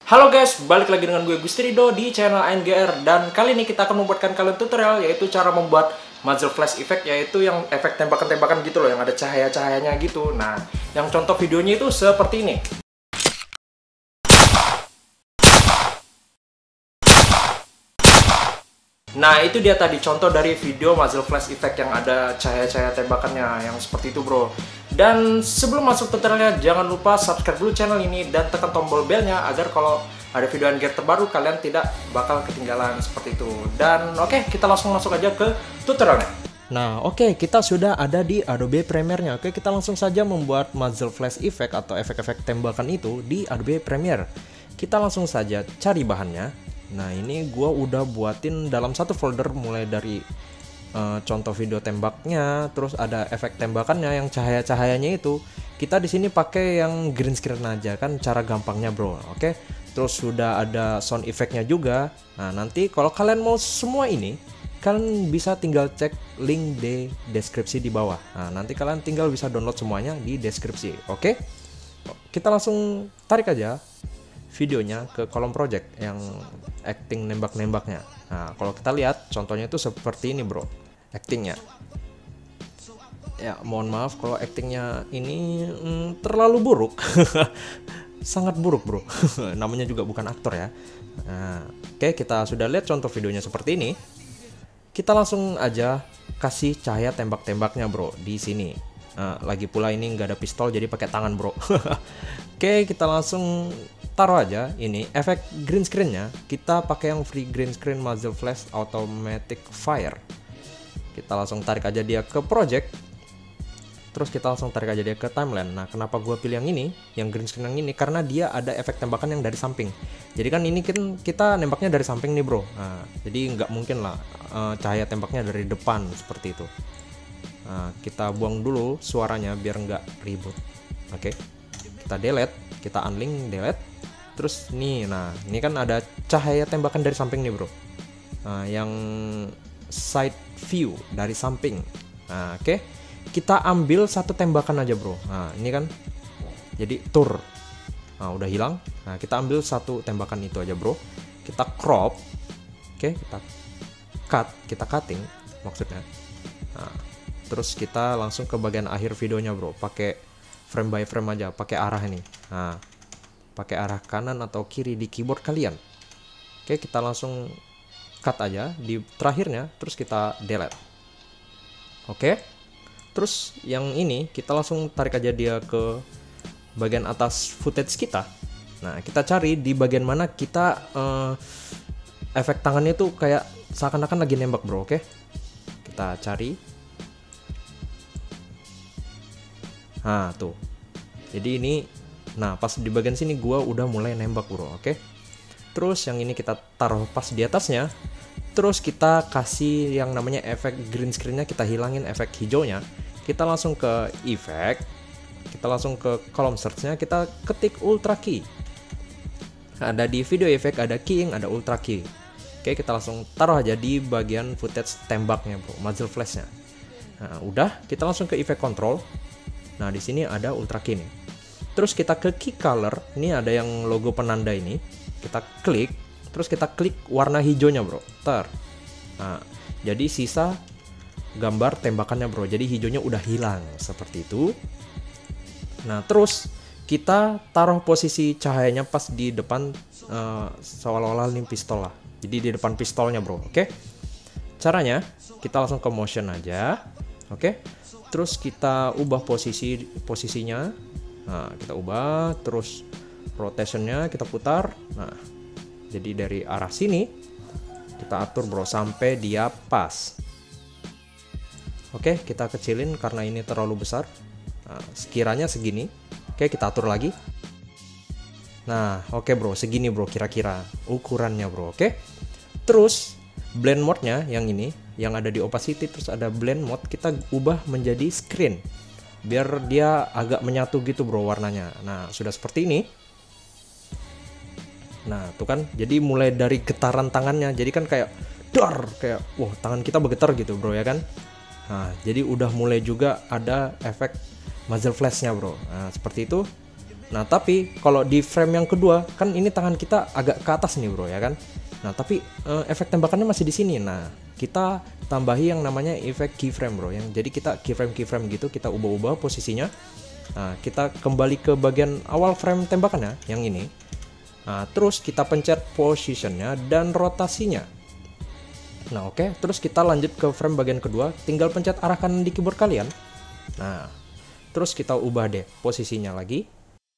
Halo guys, balik lagi dengan gue Gusti Rido di channel ANGR. Dan kali ini kita akan membuatkan kalian tutorial, yaitu cara membuat muzzle flash effect, yaitu yang efek tembakan-tembakan gitu loh, yang ada cahaya-cahayanya gitu. Nah, yang contoh videonya itu seperti ini. Nah, itu dia tadi contoh dari video muzzle flash effect yang ada cahaya-cahaya tembakannya, yang seperti itu bro. Dan sebelum masuk tutorialnya, jangan lupa subscribe dulu channel ini dan tekan tombol belnya agar kalau ada video ANGR terbaru kalian tidak bakal ketinggalan seperti itu. Dan oke, kita langsung masuk aja ke tutorialnya. Nah, oke, kita sudah ada di Adobe Premiere-nya. Oke, kita langsung saja membuat muzzle flash effect atau efek-efek tembakan itu di Adobe Premiere. Kita langsung saja cari bahannya. Nah, ini gua udah buatin dalam satu folder mulai dari contoh video tembaknya, terus ada efek tembakannya yang cahaya-cahayanya itu. Kita di sini pakai yang green screen aja kan, cara gampangnya bro. Oke. Terus sudah ada sound effectnya juga. Nah, nanti kalau kalian mau semua ini, kalian bisa tinggal cek link di deskripsi di bawah. Nah, nanti kalian tinggal bisa download semuanya di deskripsi. Oke. Kita langsung tarik aja videonya ke kolom project yang acting nembak-nembaknya. Nah, kalau kita lihat contohnya itu seperti ini bro, actingnya. Ya, mohon maaf kalau actingnya ini terlalu buruk. Sangat buruk bro. Namanya juga bukan aktor ya. Nah, oke, kita sudah lihat contoh videonya seperti ini. Kita langsung aja kasih cahaya tembak-tembaknya bro di sini. Nah, lagi pula ini nggak ada pistol jadi pakai tangan bro. Oke, kita langsung taruh aja ini efek green screen-nya. Kita pakai yang free green screen muzzle flash automatic fire. Kita langsung tarik aja dia ke project. Terus kita langsung tarik aja dia ke timeline. Nah, kenapa gue pilih yang ini, yang green screen yang ini? Karena dia ada efek tembakan yang dari samping. Jadi kan ini kan kita nembaknya dari samping nih bro. Nah, jadi nggak mungkin lah cahaya tembaknya dari depan seperti itu. Nah, kita buang dulu suaranya biar nggak ribut. Oke, kita delete, kita unlink, delete. Terus nih, nah ini kan ada cahaya tembakan dari samping nih bro. Nah, yang side view dari samping. Nah, oke, kita ambil satu tembakan aja bro. Nah, ini kan jadi tour. Nah, udah hilang. Nah, kita ambil satu tembakan itu aja bro. Kita crop. Oke, kita cut, kita cutting maksudnya. Nah, terus kita langsung ke bagian akhir videonya bro. Pakai frame by frame aja, pakai arah ini. Nah, pakai arah kanan atau kiri di keyboard kalian. Oke, kita langsung cut aja di terakhirnya, terus kita delete. Oke, terus yang ini kita langsung tarik aja dia ke bagian atas footage kita. Nah, kita cari di bagian mana kita efek tangannya tuh kayak seakan-akan lagi nembak bro. Oke, kita cari. Nah, tuh. Jadi ini, nah pas di bagian sini gua udah mulai nembak bro. Oke. Terus yang ini kita taruh pas di atasnya. Terus kita kasih yang namanya efek green screen-nya, kita hilangin efek hijaunya. Kita langsung ke efek. Kita langsung ke kolom search-nya, kita ketik ultra key. Ada di video efek, ada keying, ada ultra key. Oke, kita langsung taruh aja di bagian footage tembaknya bro, muzzle flash-nya. Nah, udah, kita langsung ke efek control. Nah, di sini ada ultra key nih. Terus kita ke key color, ini ada yang logo penanda ini. Kita klik, terus kita klik warna hijaunya bro. Nah, jadi sisa gambar tembakannya bro. Jadi hijaunya udah hilang seperti itu. Nah, terus kita taruh posisi cahayanya pas di depan seolah-olah ini pistol lah. Jadi di depan pistolnya bro. Oke. Caranya kita langsung ke motion aja. Oke. Terus kita ubah posisinya. Nah, kita ubah, terus rotationnya kita putar. Nah, jadi dari arah sini kita atur bro sampai dia pas. Oke, kita kecilin karena ini terlalu besar. Nah, sekiranya segini. Oke, kita atur lagi. Nah, oke bro, segini bro kira-kira ukurannya bro. Oke. Terus blend mode-nya yang ini, yang ada di opacity, terus ada blend mode, kita ubah menjadi screen. Biar dia agak menyatu gitu bro warnanya. Nah, sudah seperti ini. Nah, tuh kan, jadi mulai dari getaran tangannya, jadi kan kayak dar, kayak wah tangan kita bergetar gitu bro ya kan. Nah, jadi udah mulai juga ada efek muzzle flash-nya bro. Nah, seperti itu. Nah, tapi kalau di frame yang kedua kan ini tangan kita agak ke atas nih bro ya kan. Nah, tapi efek tembakannya masih di sini. Nah, kita tambahi yang namanya efek keyframe bro. Yang jadi kita keyframe gitu, kita ubah-ubah posisinya. Nah, kita kembali ke bagian awal frame tembakannya yang ini. Nah, terus kita pencet positionnya dan rotasinya. Nah, oke. Terus kita lanjut ke frame bagian kedua, tinggal pencet arah kanan di keyboard kalian. Nah, terus kita ubah deh posisinya lagi.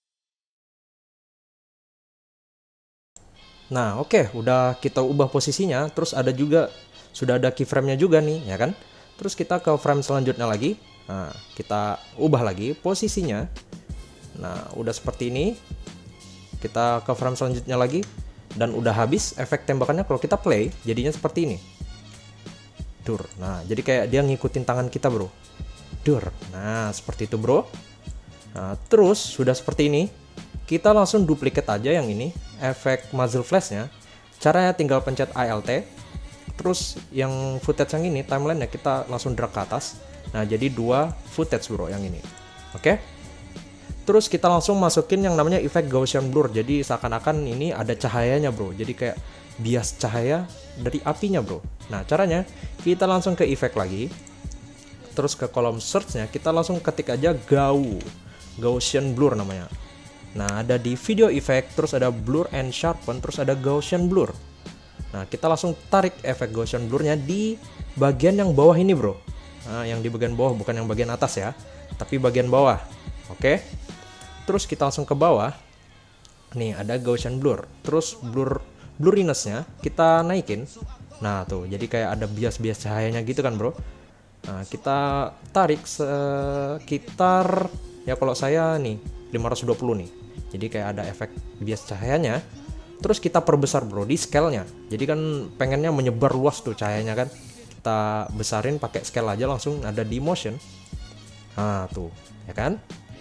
Nah, oke, udah kita ubah posisinya, terus sudah ada keyframe-nya juga nih, ya kan? Terus kita ke frame selanjutnya lagi. Nah, kita ubah lagi posisinya. Nah, udah seperti ini. Kita ke frame selanjutnya lagi dan udah habis efek tembakannya. Kalau kita play, jadinya seperti ini. Dur. Nah, jadi kayak dia ngikutin tangan kita, bro. Dur. Nah, seperti itu, bro. Nah, terus sudah seperti ini. Kita langsung duplikat aja yang ini, efek muzzle flashnya. Caranya tinggal pencet Alt, terus yang footage yang ini, timeline-nya kita langsung drag ke atas. Nah, jadi 2 footage bro yang ini. Oke. Terus kita langsung masukin yang namanya efek Gaussian blur. Jadi seakan-akan ini ada cahayanya bro. Jadi kayak bias cahaya dari apinya bro. Nah, caranya kita langsung ke efek lagi. Terus ke kolom search-nya kita langsung ketik aja Gaussian blur namanya. Nah, ada di video effect, terus ada blur and sharpen, terus ada Gaussian blur. Nah, kita langsung tarik efek Gaussian blurnya di bagian yang bawah ini bro. Nah, yang di bagian bawah, bukan yang bagian atas ya, tapi bagian bawah. Oke. Terus kita langsung ke bawah. Nih, ada Gaussian blur. Terus blurriness-nya kita naikin. Nah, tuh, jadi kayak ada bias-bias cahayanya gitu kan bro. Nah, kita tarik sekitar, ya kalau saya nih 520 nih. Jadi kayak ada efek bias cahayanya. Terus kita perbesar bro di scale-nya. Jadi kan pengennya menyebar luas tuh cahayanya kan. Kita besarin pakai scale aja, langsung ada di motion. Nah tuh, ya kan.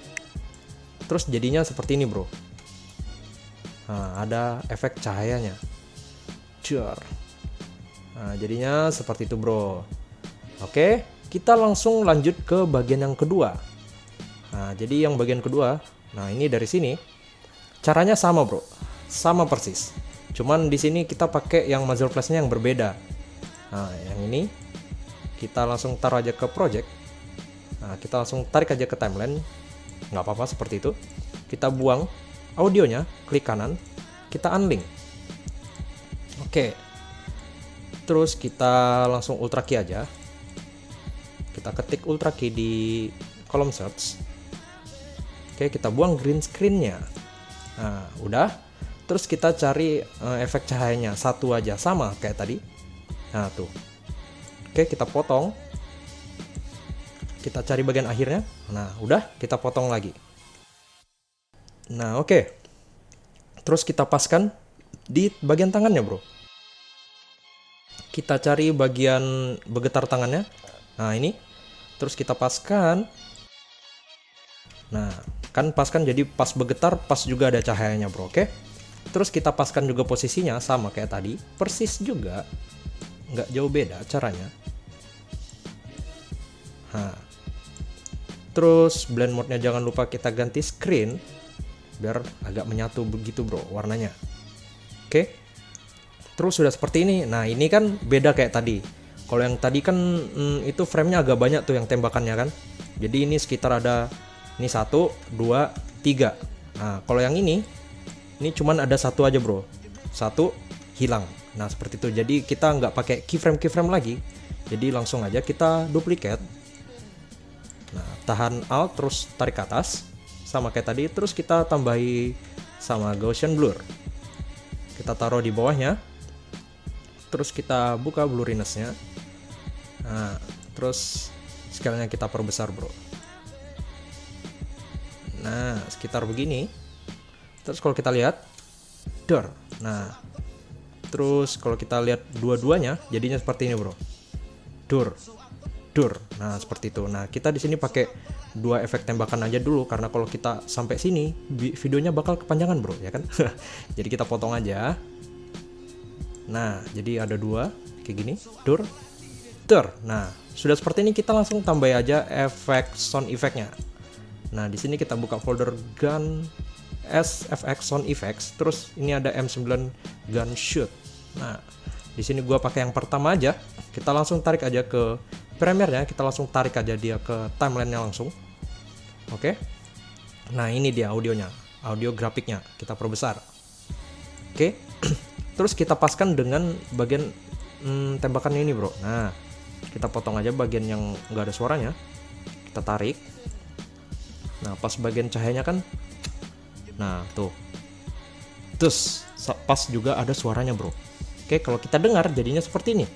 Terus jadinya seperti ini bro. Nah, ada efek cahayanya. Jar. Nah, jadinya seperti itu bro. Oke, kita langsung lanjut ke bagian yang kedua. Nah, jadi yang bagian kedua, nah ini dari sini. Caranya sama bro, sama persis. Cuman di sini kita pakai yang muzzle flash-nya yang berbeda. Nah, yang ini kita langsung taruh aja ke project. Nah, kita langsung tarik aja ke timeline. Nggak apa-apa seperti itu. Kita buang audionya, klik kanan, kita unlink. Oke. Terus kita langsung ultra key aja. Kita ketik ultra key di kolom search. Oke, kita buang green screen-nya. Nah, udah. Terus kita cari efek cahayanya satu aja, sama kayak tadi. Nah, tuh. Oke, kita potong. Kita cari bagian akhirnya. Nah, udah, kita potong lagi. Nah, oke. Terus kita paskan di bagian tangannya, bro. Kita cari bagian bergetar tangannya. Nah, ini. Terus kita paskan. Nah, kan paskan jadi pas bergetar, pas juga ada cahayanya bro, oke? Terus kita paskan juga posisinya, sama kayak tadi, persis juga, nggak jauh beda caranya. Nah, terus blend mode-nya jangan lupa kita ganti screen, biar agak menyatu begitu bro warnanya. Oke? Terus sudah seperti ini. Nah, ini kan beda kayak tadi. Kalau yang tadi kan itu frame-nya agak banyak tuh yang tembakannya kan. Jadi ini sekitar ada, ini 1, 2, 3. Nah, kalau yang ini cuman ada satu aja bro. 1 hilang. Nah, seperti itu. Jadi kita nggak pakai keyframe lagi. Jadi langsung aja kita duplicate. Nah, tahan Alt terus tarik ke atas. Sama kayak tadi. Terus kita tambahi sama Gaussian blur. Kita taruh di bawahnya. Terus kita buka blurriness-nya. Nah, terus scale-nya kita perbesar bro. Nah, sekitar begini. Terus kalau kita lihat, door. Nah, terus kalau kita lihat dua-duanya, jadinya seperti ini bro. Door. Nah, seperti itu. Nah, kita di sini pakai 2 efek tembakan aja dulu, karena kalau kita sampai sini, videonya bakal kepanjangan bro, ya kan? Jadi kita potong aja. Nah, jadi ada 2 kayak gini, door. Nah, sudah seperti ini, kita langsung tambah aja efek sound effect-nya. Nah, di sini kita buka folder gun. SFX Sound Effects, terus ini ada M9 Gunshot. Nah, di sini gua pakai yang pertama aja. Kita langsung tarik aja ke Premiere-nya, kita langsung tarik aja dia ke timeline-nya langsung. Oke. Nah, ini dia audionya, audio grafiknya kita perbesar. Oke. Terus kita paskan dengan bagian tembakannya ini, bro. Nah, kita potong aja bagian yang nggak ada suaranya. Kita tarik. Nah, pas bagian cahayanya kan. Nah, tuh. Terus pas juga ada suaranya, bro. Oke, kalau kita dengar jadinya seperti ini.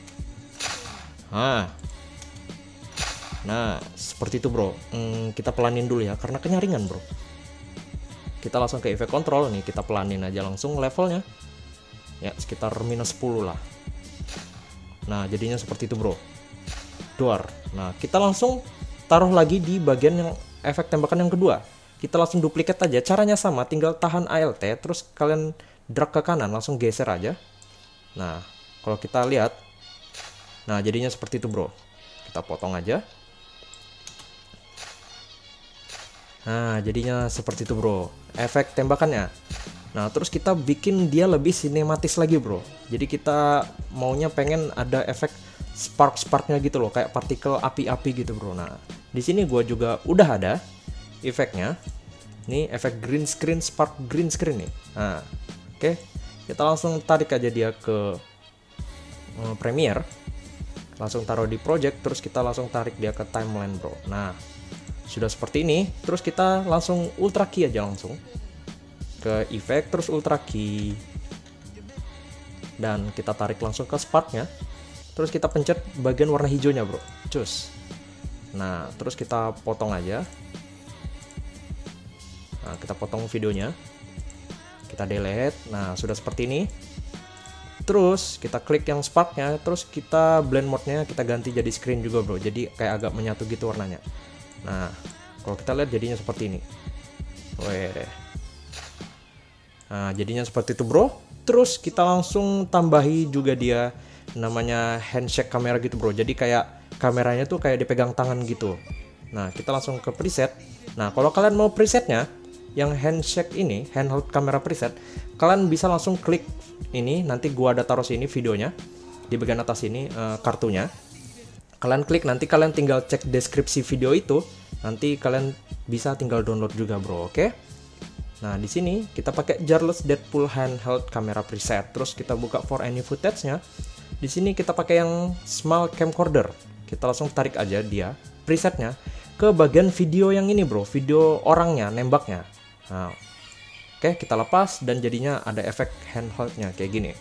Nah, seperti itu, bro. Kita pelanin dulu ya, karena kenyaringan, bro. Kita langsung ke efek control nih, kita pelanin aja langsung levelnya. Ya, sekitar -10 lah. Nah, jadinya seperti itu, bro. Duar. Nah, kita langsung taruh lagi di bagian yang efek tembakan yang kedua. Kita langsung duplikat aja. Caranya sama, tinggal tahan Alt, terus kalian drag ke kanan, langsung geser aja. Nah, kalau kita lihat, nah jadinya seperti itu, bro. Kita potong aja. Nah, jadinya seperti itu, bro. Efek tembakannya. Nah, terus kita bikin dia lebih sinematis lagi, bro. Jadi kita maunya pengen ada efek spark-sparknya gitu loh, kayak partikel api-api gitu, bro. Nah, di sini gua juga udah ada efeknya. Ini efek green screen, spark green screen nih. Nah, oke. Kita langsung tarik aja dia ke Premiere. Langsung taruh di project, terus kita langsung tarik dia ke timeline, bro. Nah, sudah seperti ini, terus kita langsung ultra key aja langsung ke efek, terus ultra key, dan kita tarik langsung ke sparknya, terus kita pencet bagian warna hijaunya, bro. Cus. Nah, terus kita potong aja. Nah, kita potong videonya, kita delete. Nah, sudah seperti ini. Terus kita klik yang sparknya, terus kita blend mode-nya kita ganti jadi screen juga, bro. Jadi kayak agak menyatu gitu warnanya. Nah, kalau kita lihat jadinya seperti ini. Weh. Nah, jadinya seperti itu, bro. Terus kita langsung tambahi juga dia namanya handshake kamera gitu, bro. Jadi kayak kameranya tuh kayak dipegang tangan gitu. Nah, kita langsung ke preset. Nah, kalau kalian mau presetnya yang handshake ini, handheld kamera preset, kalian bisa langsung klik ini. Nanti gua ada taruh sini videonya di bagian atas ini, kartunya. Kalian klik, nanti kalian tinggal cek deskripsi video itu, nanti kalian bisa tinggal download juga, bro. Oke. Nah, di sini kita pakai Jarless Deadpool handheld camera preset. Terus kita buka for any footage-nya. Di sini kita pakai yang small camcorder. Kita langsung tarik aja dia presetnya ke bagian video yang ini, bro. Video orangnya nembaknya. Nah, oke, kita lepas dan jadinya ada efek handheld-nya kayak gini.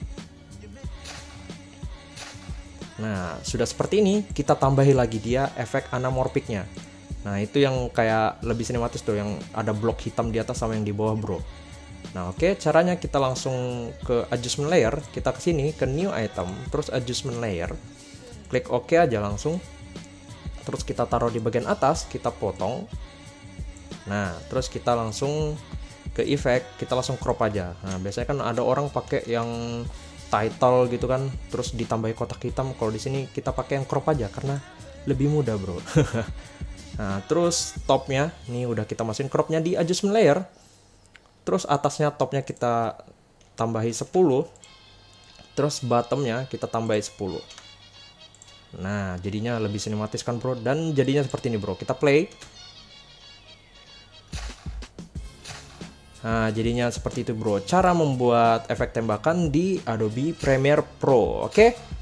Nah, sudah seperti ini, kita tambahi lagi dia efek anamorphic-nya. Nah, itu yang kayak lebih sinematis tuh, yang ada blok hitam di atas sama yang di bawah, bro. Nah, oke, caranya kita langsung ke adjustment layer, kita ke sini ke new item, terus adjustment layer. Klik OK aja langsung. Terus kita taruh di bagian atas, kita potong. Nah, terus kita langsung ke effect, kita langsung crop aja. Nah, biasanya kan ada orang pakai yang title gitu kan, terus ditambahi kotak hitam. Kalau di sini kita pakai yang crop aja karena lebih mudah, bro. Nah, terus topnya nih udah kita masukin cropnya di adjustment layer. Terus atasnya topnya kita tambahi 10. Terus bottomnya kita tambahi 10. Nah, jadinya lebih sinematis kan, bro. Dan jadinya seperti ini, bro. Kita play. Nah, jadinya seperti itu, bro. Cara membuat efek tembakan di Adobe Premiere Pro. Oke.